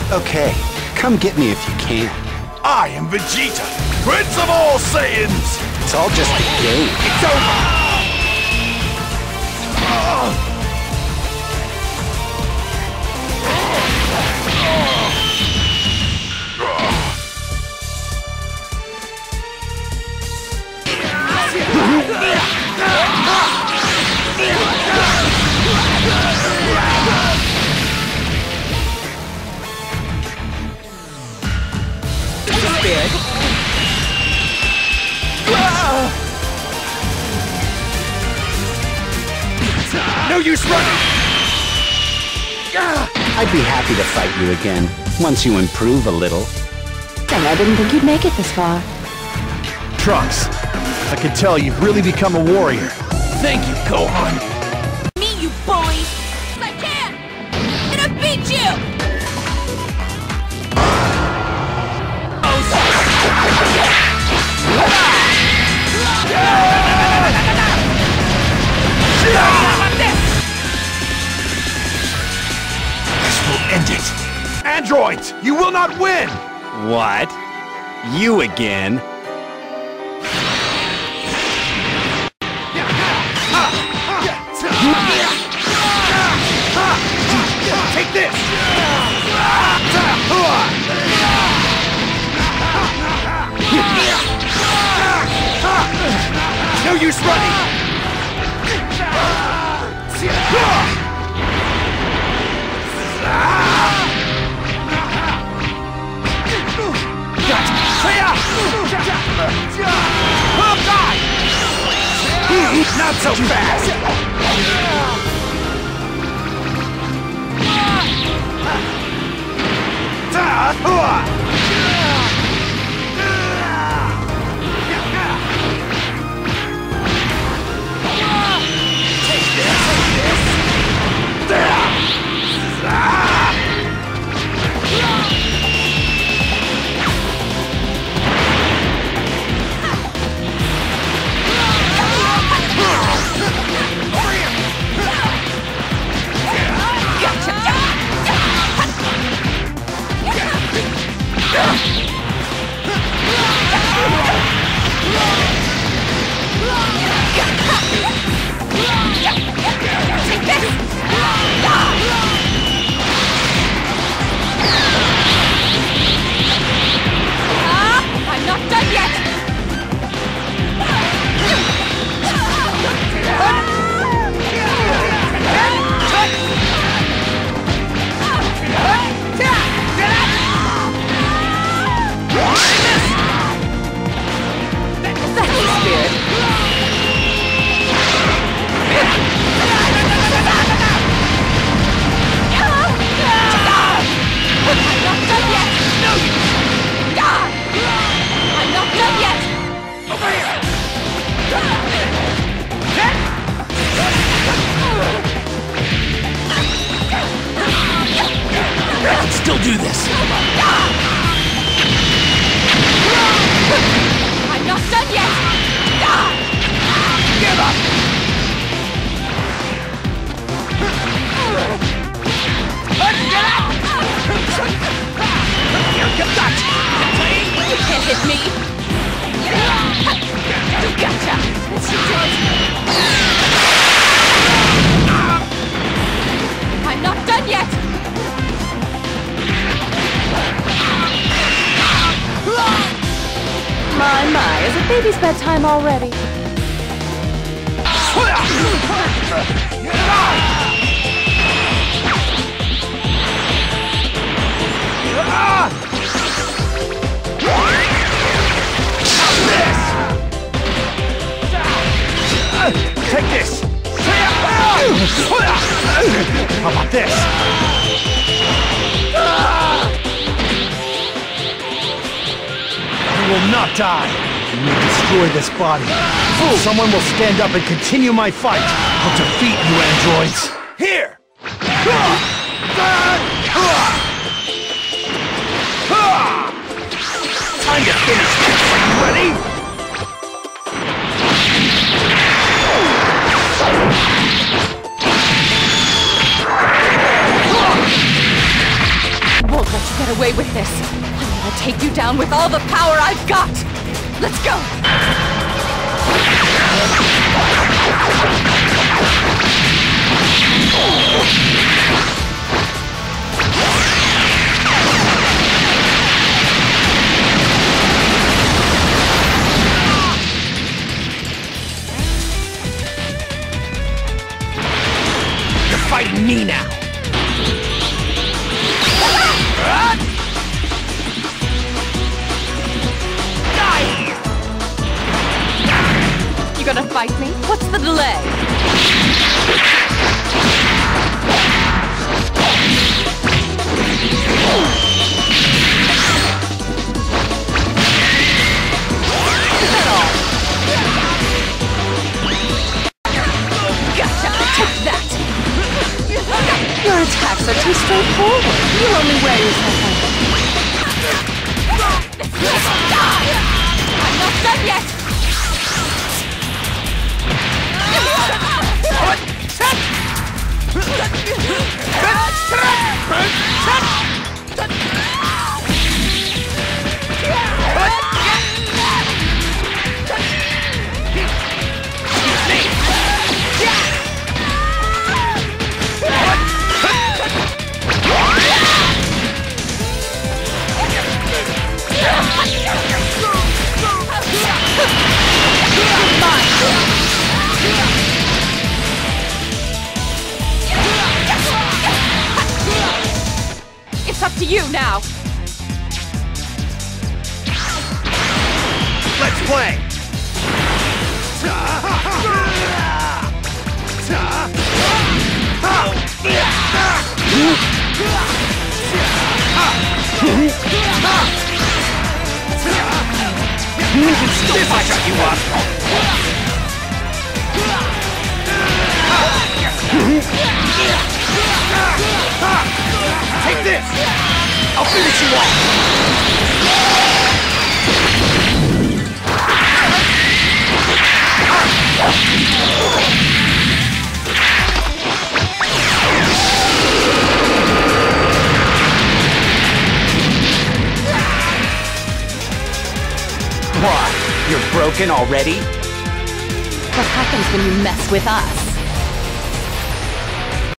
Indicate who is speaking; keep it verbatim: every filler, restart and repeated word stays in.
Speaker 1: Okay, come get me if you can.
Speaker 2: I am Vegeta, Prince of all Saiyans!
Speaker 1: It's all just a game.
Speaker 2: It's over! No use running!
Speaker 1: I'd be happy to fight you again, once you improve a little.
Speaker 3: Dang, I didn't think you'd make it this far.
Speaker 2: Trunks, I can tell you've really become a warrior. Thank you, Gohan!
Speaker 4: Me, you bully! I can! And I beat you!
Speaker 2: This will end it! Androids, you will not win!
Speaker 1: What? You again?
Speaker 2: Take this! No use running! Not so fast! Still do this!
Speaker 4: I'm not done yet!
Speaker 2: Give up!
Speaker 4: You can't hit me! Gotcha! I'm not done yet!
Speaker 3: My, my, is it baby's bedtime already?
Speaker 2: Take this! How about this? You will not die! You may destroy this body. Someone will stand up and continue my fight. I'll defeat you, androids. Here! Time to finish this! Are you ready?
Speaker 3: Won't let you get with this. I'm gonna take you down with all the power I've got. Let's go.
Speaker 2: You're fighting me now.
Speaker 3: You gonna fight me? What's the delay? Is that all? Gotcha! Take that! Your attacks are too straightforward. You'll only wear yourself out. I'm not done yet! It's up to you now.
Speaker 2: Let's play. You can still fight you up. Take this! I'll finish you off!
Speaker 1: What? You're broken already?
Speaker 3: What happens when you mess with us?